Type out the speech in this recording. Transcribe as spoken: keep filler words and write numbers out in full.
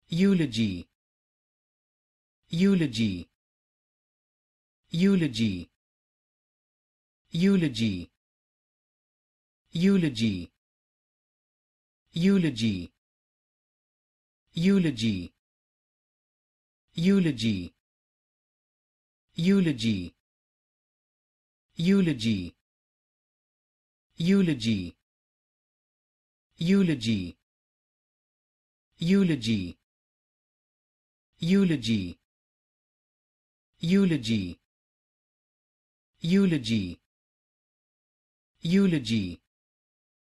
Eulogy, eulogy, eulogy, eulogy, eulogy, eulogy, eulogy, eulogy, eulogy, eulogy, eulogy, eulogy, eulogy, eulogy, eulogy, eulogy, eulogy,